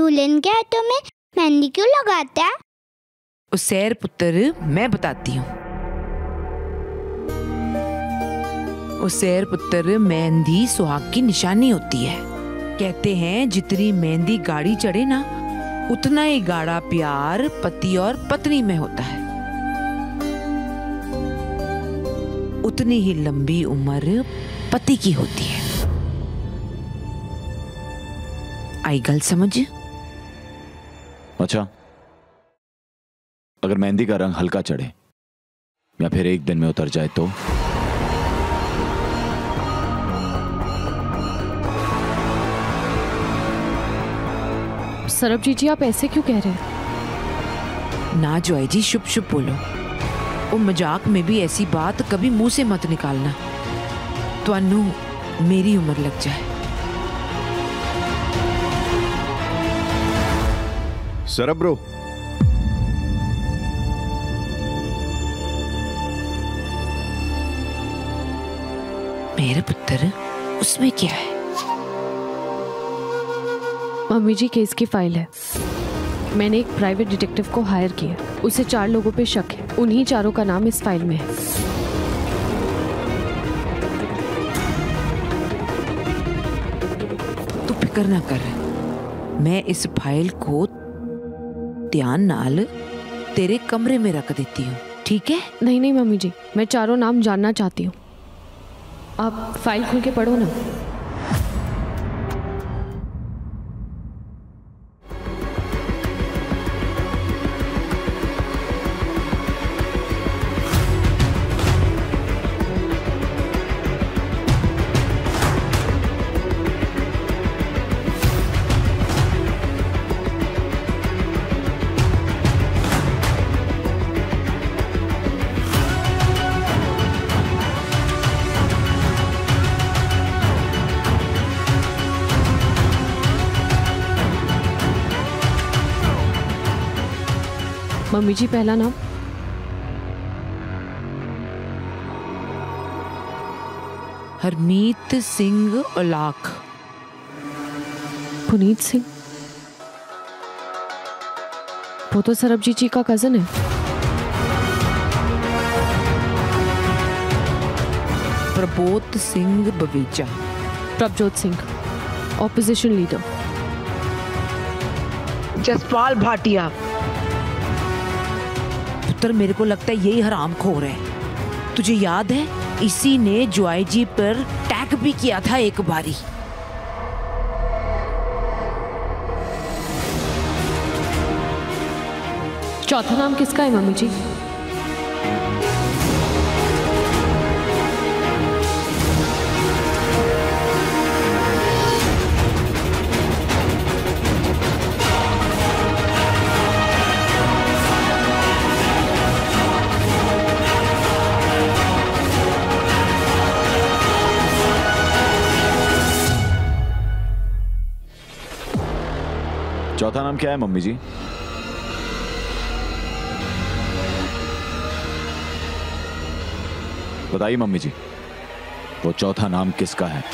दुल्हन के हाथों में मेहंदी क्यों लगाता है? उसैर पुत्र, मैं बताती हूँ। उसैर पुत्र, मेहंदी सुहाग की निशानी होती है। कहते हैं जितनी मेहंदी गाड़ी चढ़े ना, उतना ही गाढ़ा प्यार पति और पत्नी में होता है, उतनी ही लंबी उम्र पति की होती है। आई गल समझ? अच्छा, अगर मेहंदी का रंग हल्का चढ़े या फिर एक दिन में उतर जाए तो? सरबजीत जी, आप ऐसे क्यों कह रहे हैं? ना जॉय जी, शुभ शुभ बोलो। वो मजाक में भी ऐसी बात कभी मुंह से मत निकालना, तो मेरी उम्र लग जाए। सरब ब्रो, मेरे पुत्र, उसमें क्या है? मम्मी जी, केस की फाइल है। मैंने एक प्राइवेट डिटेक्टिव को हायर किया। उसे 4 लोगों पे शक है। उन्हीं 4 का नाम इस फाइल में है। तू फिक्र ना कर, मैं इस फाइल को ध्यान नाल तेरे कमरे में रख देती हूँ, ठीक है? नहीं नहीं मम्मी जी, मैं 4 नाम जानना चाहती हूँ। आप फाइल खोल के पढ़ो ना। मम्मी जी, पहला नाम? हरमीत सिंह औलाख। पुनीत सिंह? वो तो सरबजीत जी का कजन है। प्रबोध सिंह बवेजा। Prabhjot Singh, opposition leader. जसपाल भाटिया। पुत्र, मेरे को लगता है यही हरामखोर है। तुझे याद है, इसी ने जॉय जी पर अटैक भी किया था एक बारी। चौथा नाम किसका है मम्मी जी? चौथा नाम क्या है मम्मी जी? बताइए मम्मी जी, वो चौथा नाम किसका है?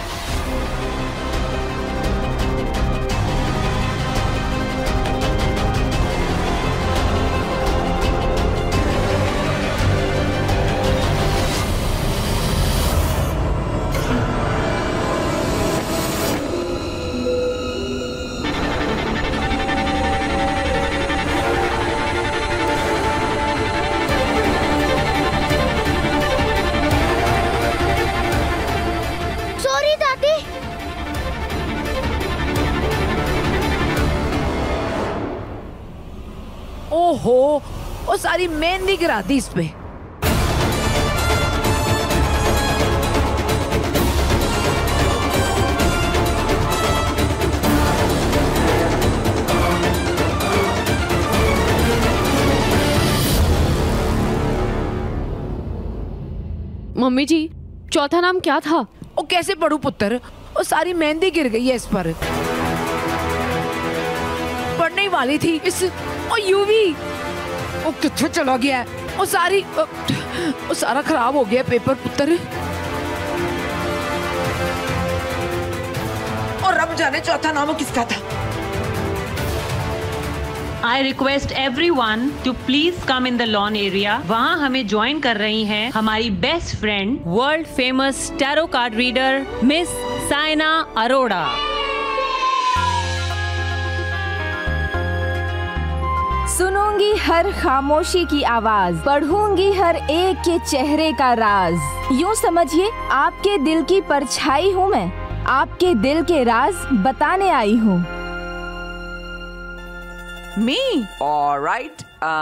ओहो, वो सारी मेहंदी गिरा दी इस पे। मम्मी जी, चौथा नाम क्या था? ओ कैसे पढ़ू पुत्र, वो सारी मेहंदी गिर गई है इस पर। पढ़ने ही वाली थी इस। ओ यूवी, वो किथे चला गया है? वो सारा खराब हो गया पेपर पुत्र। और रब जाने चौथा नाम किसका था। I request everyone to please come in the lawn area. वहाँ हमें ज्वाइन कर रही हैं हमारी best friend world famous tarot card reader miss Saina Arora. सुनूंगी हर खामोशी की आवाज, पढ़ूंगी हर एक के चेहरे का राज। यूं समझिए आपके दिल की परछाई हूँ मैं, आपके दिल के राज बताने आई हूँ। Me? All right.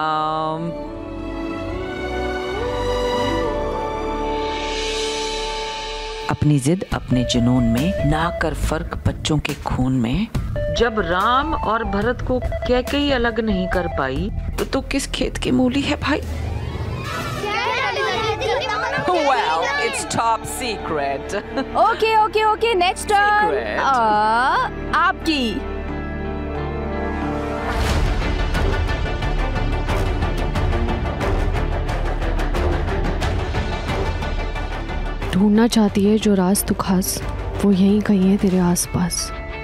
अपनी जिद अपने जुनून में, ना कर फर्क बच्चों के खून में। जब राम और भरत को कैकेयी अलग नहीं कर पाई तो किस खेत की मूली है भाई? Well, it's top secret. Okay, next turn. Secret. आपकी। ढूंढना चाहती है जो राज तू खास, वो यहीं कहीं है तेरे आसपास।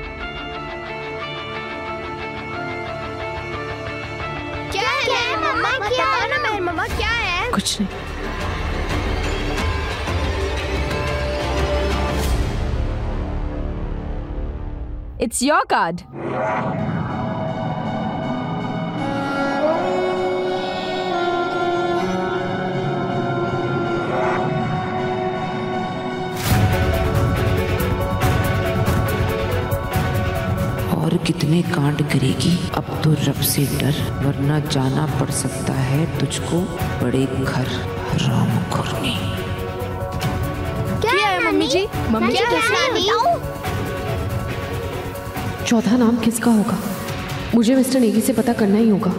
क्या है मम्मा? क्या है ना मेरी मम्मा? क्या है? कुछ नहीं। It's your card. और कितने कांड करेगी अब तो रब से डर, वरना जाना पड़ सकता है तुझको बड़े घर राम खुरनी। क्या है मम्मी जी? मम्मी जी कैसे? चौथा नाम किसका होगा? मुझे मिस्टर नेगी से पता करना ही होगा।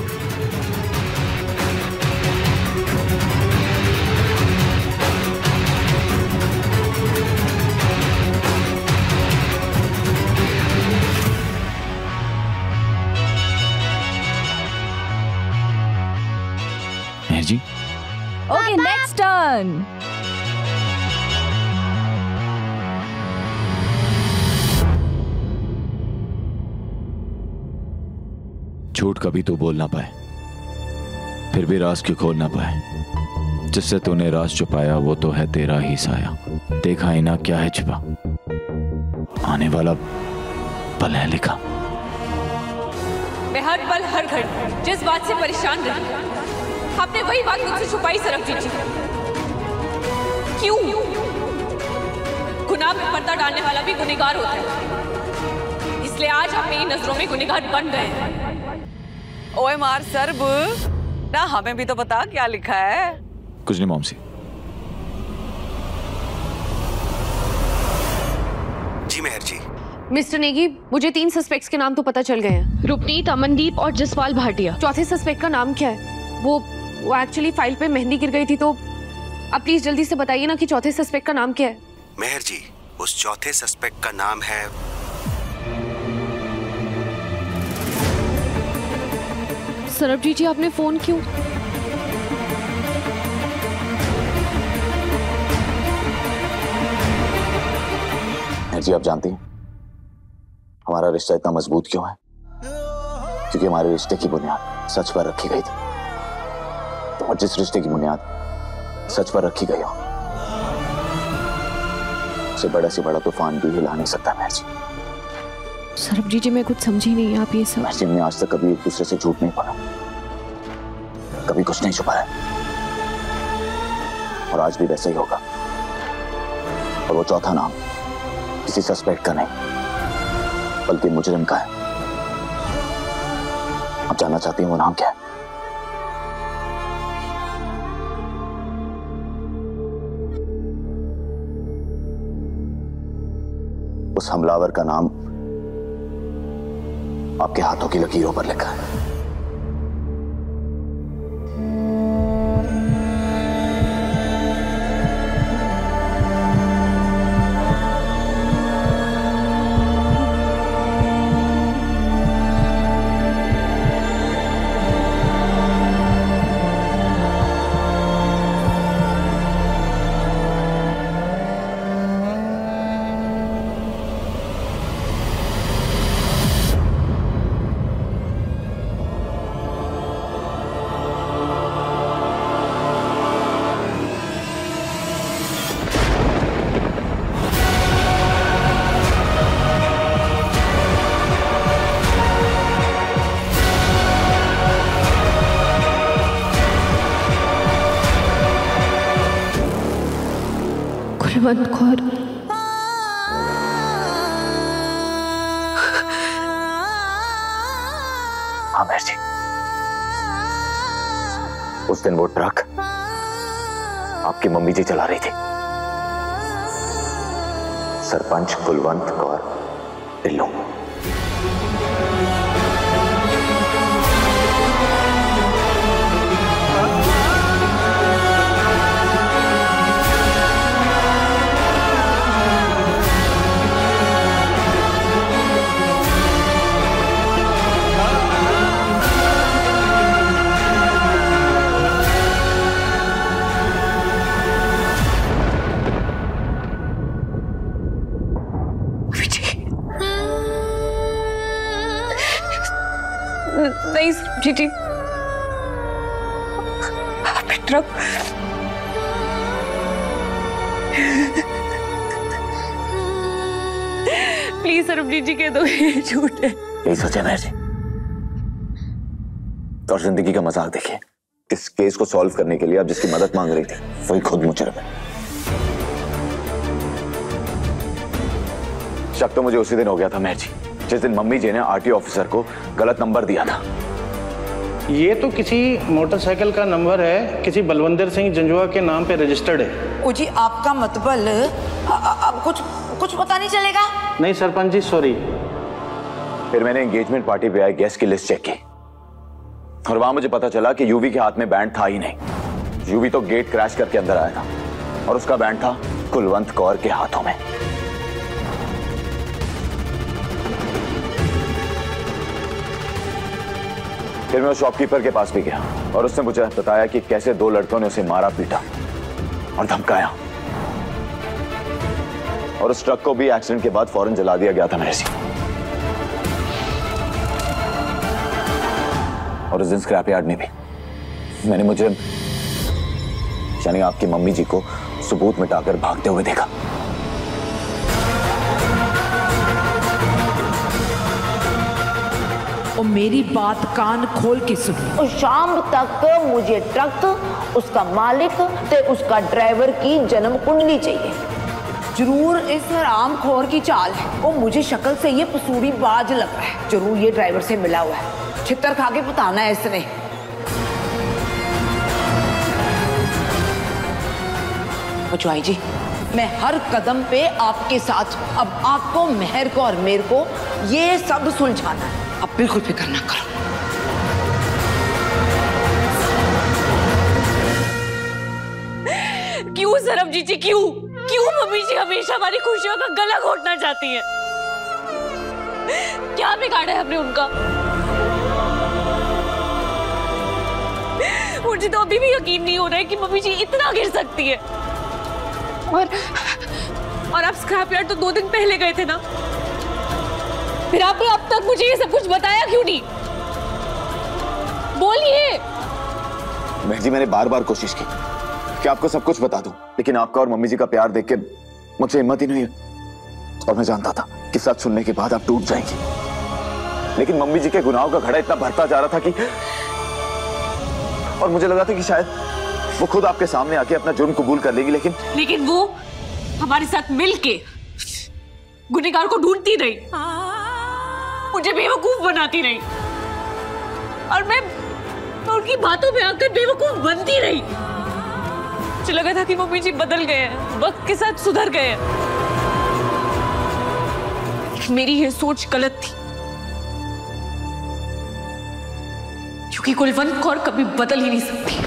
जी Okay, next turn. झूठ कभी तू बोल ना पाए, फिर भी राज क्यों खोल ना पाए। जिससे तूने राज छुपाया वो तो है तेरा ही साया। देखा ही ना क्या है छिपा, आने वाला पल है लिखा। मैं हर पल हर घड़ी जिस बात से परेशान रही, आपने वही बात मुझसे छुपाई सरबजीत जी। क्यों? गुनाह में पर्दा डालने वाला भी गुनहगार होता है, इसलिए आज हम मेरी नजरों में गुनहगार बन रहे हैं। ओए मार सरब, ना हमें भी तो बता क्या लिखा है। कुछ नहीं मॉमसी। जी मेहर जी। मिस्टर नेगी, मुझे 3 सस्पेक्ट्स के नाम तो पता चल गए हैं, रुपनीत, अमनदीप और जसपाल भाटिया। चौथे सस्पेक्ट का नाम क्या है? वो एक्चुअली फाइल पे मेहंदी गिर गई थी, तो आप प्लीज जल्दी से बताइए ना कि चौथे सस्पेक्ट का नाम क्या है। मेहर जी, उस चौथे सस्पेक्ट का नाम है सरबजीत जी, आपने फोन क्यों? मेहर जी, आप जानती हैं हमारा रिश्ता इतना मजबूत क्यों है? क्योंकि हमारे रिश्ते की बुनियाद सच पर रखी गई थी। और जिस रिश्ते की बुनियाद सच पर रखी गई हो, उसे बड़ा से बड़ा तूफान भी हिला नहीं सकता। मेहर जी, सरबजीत जी, मैं कुछ समझी नहीं, आप ये सब। मेहर जी, हमने आज तक कभी एक दूसरे से झूठ नहीं बोला, कभी कुछ नहीं छुपाया, और आज भी वैसा ही होगा। और वो चौथा नाम किसी सस्पेक्ट का नहीं, बल्कि मुजरिम का है। आप जानना चाहती हैं वो नाम क्या है? उस हमलावर का नाम आपके हाथों की लकीरों पर लिखा है। कुलवंत कौर। हाँ मेहर जी, उस दिन वो ट्रक आपकी मम्मी जी चला रही थी। सरपंच कुलवंत कौर ढिल्लों। नहीं जीजी, ट्रक प्लीज सरबजीत जी कह दो ये झूठ है। यही सोचा मेहर जी, और जिंदगी का मजाक देखिए। इस केस को सॉल्व करने के लिए आप जिसकी मदद मांग रही थी वही खुद मुजरिम है। शक तो मुझे उसी दिन हो गया था मेहर जी, जिस दिन मम्मी जी ने आरटीओ ऑफिसर को गलत नंबर दिया था। ये तो किसी मोटरसाइकिल का नंबर है, किसी बलवंदर सिंह जंजुआ के नाम पे रजिस्टर्ड है। ओ जी, आपका मतलब अब कुछ पता नहीं चलेगा? नहीं सरपंच जी, सॉरी। फिर मैंने एंगेजमेंट पार्टी पे आए गेस्ट की लिस्ट चेक की और वहां मुझे पता चला कि यूवी के हाथ में बैंड था ही नहीं। यूवी तो गेट क्रैश करके अंदर आया था और उसका बैंड था कुलवंत कौर के हाथों में। फिर मैं उस शॉपकीपर के पास भी गया और उसने मुझे बताया कि कैसे दो लड़कों ने उसे मारा पीटा और धमकाया और उस ट्रक को भी एक्सीडेंट के बाद फौरन जला दिया गया था मेरे से। और उस दिन स्क्रैप यार्ड में भी मैंने मुझे यानी आपकी मम्मी जी को सबूत मिटाकर भागते हुए देखा। और मेरी बात कान खोल के सुनो। और शाम तक मुझे ट्रक, उसका मालिक ते उसका ड्राइवर की जन्म कुंडली चाहिए। जरूर इस हरामखोर की चाल है। वो मुझे शक्ल से ये पसूरी बाज लग रहा है। जरूर ये ड्राइवर से मिला हुआ है, छितर खा के बताना है इसने। बुचवाई जी, मैं हर कदम पे आपके साथ। अब आपको, मेहर को और मेरे को ये सब सुलझाना है। अब बिल्कुल फिक्र ना करो। क्यों सरबजीत जी, क्यों मम्मी जी हमेशा हमारी खुशियों का गला घोटना चाहती है? क्या बिगाड़ा है हमने उनका? मुझे तो अभी भी यकीन नहीं हो रहा है कि मम्मी जी इतना गिर सकती है। और आप स्क्रैप यार्ड तो 2 दिन पहले गए थे ना, फिर आपने अब तक मुझे ये सब कुछ बताया क्यों नहीं? बोलिए। बहन जी, मैंने बार बार कोशिश की कि आपको सब कुछ बता दूं, लेकिन आपका और मम्मी जी का प्यार देख के मुझसे हिम्मत ही नहीं है। और मैं जानता था कि सच सुनने के बाद आप टूट जाएंगी, लेकिन मम्मी जी के गुनाहों का घड़ा इतना भरता जा रहा था कि, और मुझे लगा था कि शायद वो खुद आपके सामने आके अपना जुर्म कबूल कर लेगी, लेकिन वो हमारे साथ मिलके गुनहगार को ढूंढती रही, मुझे बेवकूफ बनाती रही, और मैं उनकी बातों में आकर बेवकूफ बनती रही। मुझे लगा था कि मम्मी जी बदल गए हैं, वक्त के साथ सुधर गए हैं। मेरी ये सोच गलत थी, क्योंकि कुलवंत कौर कभी बदल ही नहीं सकती।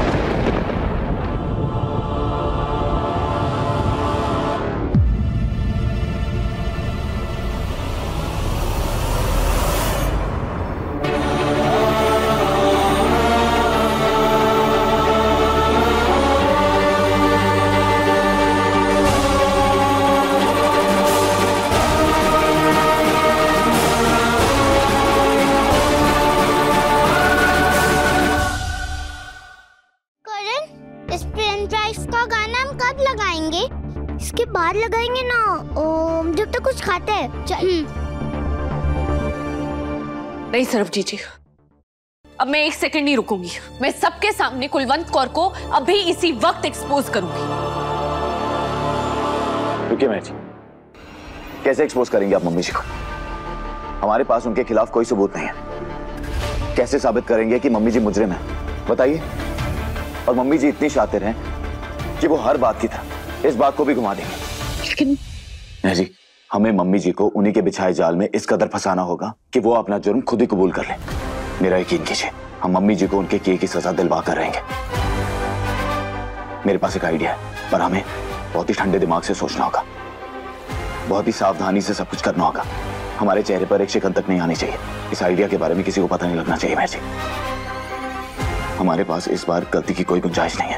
इसके बाद लगाएंगे ना, जब तक कुछ खाते हैं। चल। नहीं सरबजीत जी, अब मैं 1 सेकंड नहीं रुकूंगी। मैं सबके सामने कुलवंत कौर को अभी इसी वक्त एक्सपोज करूंगी। रुकिए मेहर जी, कैसे एक्सपोज करेंगे आप मम्मी जी को? हमारे पास उनके खिलाफ कोई सबूत नहीं है। कैसे साबित करेंगे कि मम्मी जी मुजरिम है? बताइए। और मम्मी जी इतनी शातिर हैं कि वो हर बात की तरह इस बात को भी घुमा देंगे। लेकिन नहीं जी, हमें मम्मी जी को उन्हीं के बिछाए जाल में इस कदर फंसाना होगा कि वो अपना जुर्म खुद ही कबूल कर ले। मेरा यकीन कीजिए, हम मम्मी जी को उनके किए की सजा दिलवा कर रहेंगे। मेरे पास एक आइडिया है, पर हमें बहुत ही ठंडे दिमाग से सोचना होगा, बहुत ही सावधानी से सब कुछ करना होगा। हमारे चेहरे पर एक शिकन तक नहीं आनी चाहिए। इस आइडिया के बारे में किसी को पता नहीं लगना चाहिए। मैजिक, हमारे पास इस बार गलती की कोई गुंजाइश नहीं है।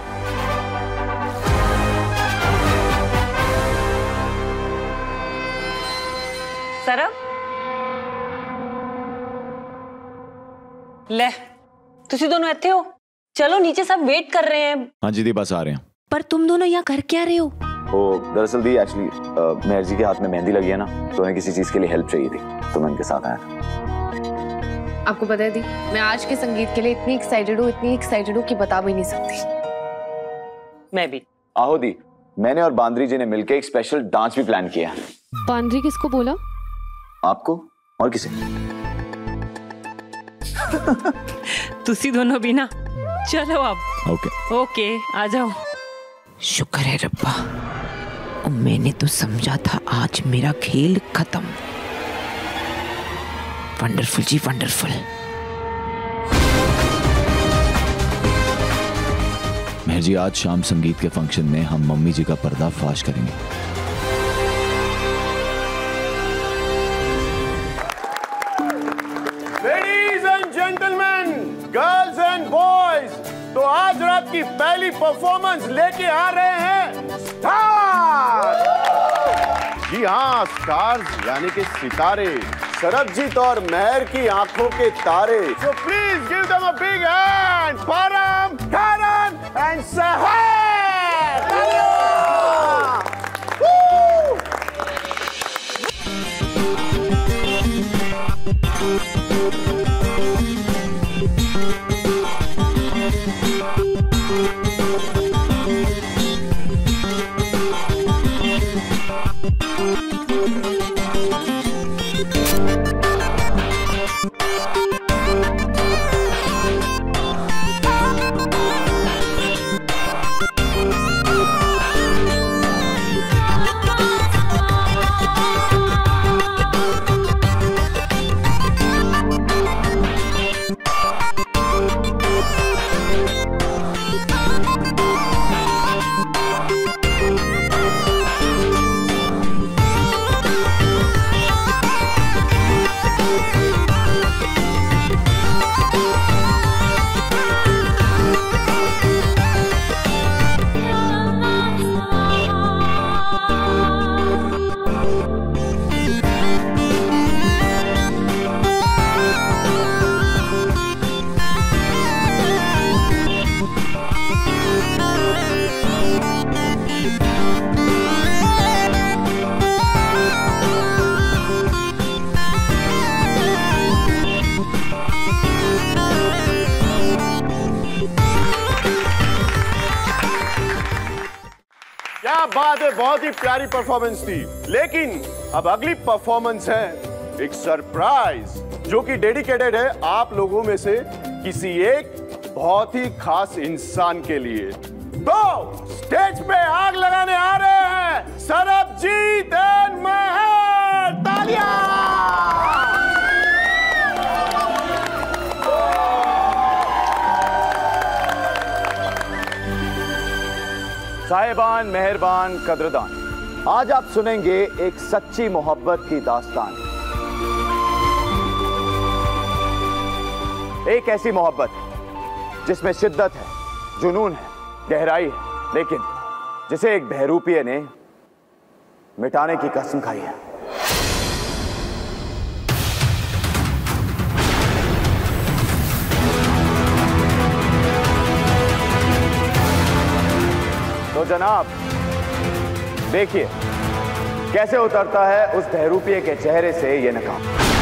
सरब ले, तुसी दोनों इत्थे हो? चलो नीचे, सब वेट कर रहे हैं। हाँ जी दी, बस आ रहे हैं। पर तुम दोनों यहाँ कर क्या रहे हो? दरअसल दी, एक्चुअली मेहर जी के हाथ में मेहंदी लगी है ना, तो उन्हें किसी चीज के लिए हेल्प चाहिए थी, तो मैं उनके साथ आया था। आपको पता है दी, मैं आज के संगीत के लिए इतनी एक्साइटेड हूँ कि बता भी नहीं सकती। मैं भी। आहो दी, मैंने और बांद्री जी ने मिलकर एक स्पेशल डांस भी प्लान किया है। बांद्री किसको बोला? आपको और किसे? तुसी दोनों भी ना। चलो अब। ओके ओके, आ जाओ। शुक्र है रब्बा, और मैंने तो समझा था आज मेरा खेल खत्म। वंडरफुल जी, वंडरफुल। मेहर जी, आज शाम संगीत के फंक्शन में हम मम्मी जी का पर्दा फाश करेंगे। Ladies and gentleman, girls and boys, तो आज रात की पहली परफॉर्मेंस लेके आ रहे हैं स्टार्स। जी हाँ, स्टार्स यानी कि सितारे, सरबजीत और मेहर की आंखों के तारे। So please give them a big hand, Param, Karan and सहर। बात है, बहुत ही प्यारी परफॉर्मेंस थी। लेकिन अब अगली परफॉर्मेंस है एक सरप्राइज, जो कि डेडिकेटेड है आप लोगों में से किसी एक बहुत ही खास इंसान के लिए। तो स्टेज पे आग लगाने आ रहे हैं सरबजीत एंड मेहर। तालियां। साहिबान, मेहरबान, कदरदान, आज आप सुनेंगे एक सच्ची मोहब्बत की दास्तान। एक ऐसी मोहब्बत जिसमें शिद्दत है, जुनून है, गहराई है, लेकिन जिसे एक बहरूपिये ने मिटाने की कसम खाई है। तो जनाब देखिए कैसे उतरता है उस बहरूपिये के चेहरे से ये नकाब।